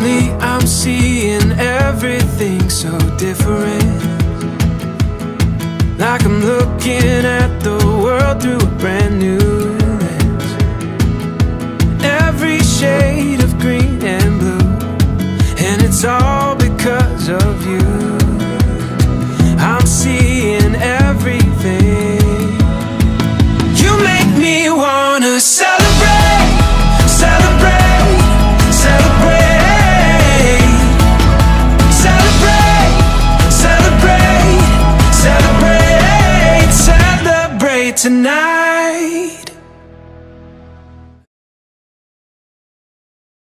Suddenly I'm seeing everything so different, like I'm looking at the world through a brand new lens. Every shade of green and blue, and it's all because of you. I'm seeing everything. You make me wanna celebrate, celebrate, celebrate, celebrate, celebrate, celebrate, celebrate tonight.